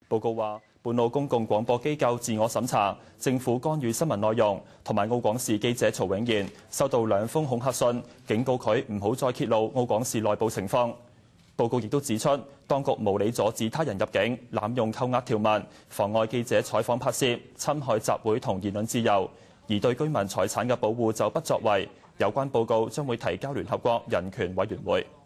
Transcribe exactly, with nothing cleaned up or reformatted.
報告話，本澳公共廣播機構自我審查，政府干預新聞內容，同埋澳廣視記者曹永賢收到兩封恐嚇信，警告佢唔好再揭露澳廣視內部情況。報告亦都指出，當局無理阻止他人入境，濫用扣押條文，妨礙記者採訪拍攝，侵害集會同言論自由，而對居民財產嘅保護就不作為。有關報告將會提交聯合國人權委員會。